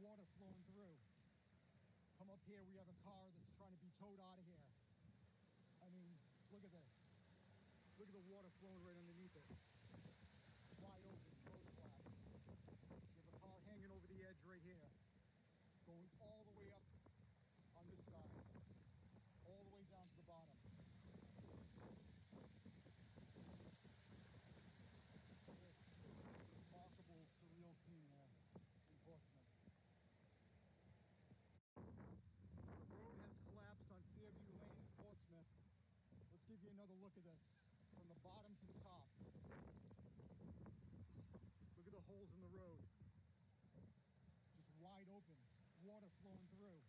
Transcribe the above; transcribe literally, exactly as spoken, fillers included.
water flowing through. Come up here, we have a car that's trying to be towed out of here. I mean, look at this. Look at the water flowing right underneath it. Wide open, road collapse. You have a car hanging over the edge right here, going all the way up on this side, all the way down to the bottom. This remarkable, surreal scene there in Portsmouth. The road has collapsed on Fairview Lane in Portsmouth. Let's give you another look at this, from the bottom to the top. Look at the holes in the road. Just wide open, water flowing through.